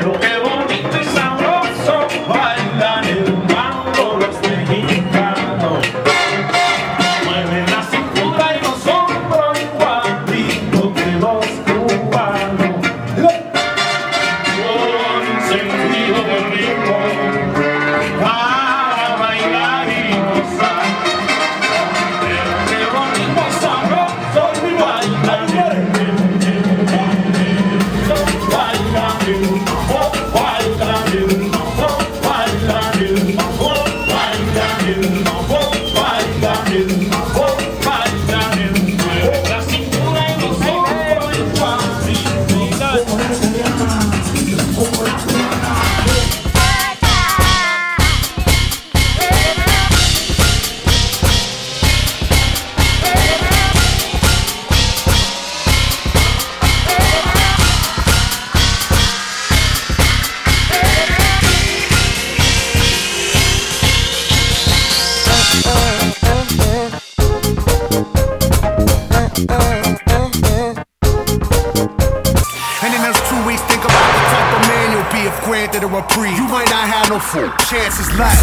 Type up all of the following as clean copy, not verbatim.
You might not have no full chances left.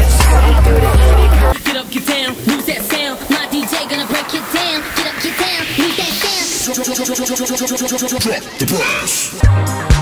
Get up, get down, lose that sound. My DJ gonna break it down. Get up, get down, lose that sound. Drop the bass.